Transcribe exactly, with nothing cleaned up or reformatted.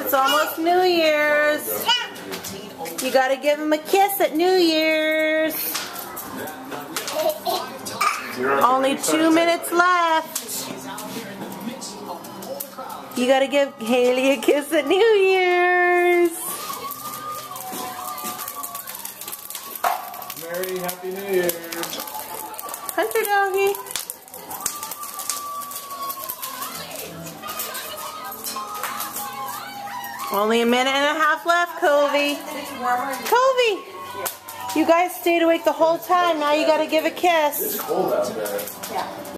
It's almost New Year's. You gotta give him a kiss at New Year's. Only two minutes left. You gotta give Haley a kiss at New Year's. Merry Happy New Year. Hunter doggy. Only a minute and a half left, Covey. Covey! You guys stayed awake the whole time. Now you gotta give a kiss. It's cold out there.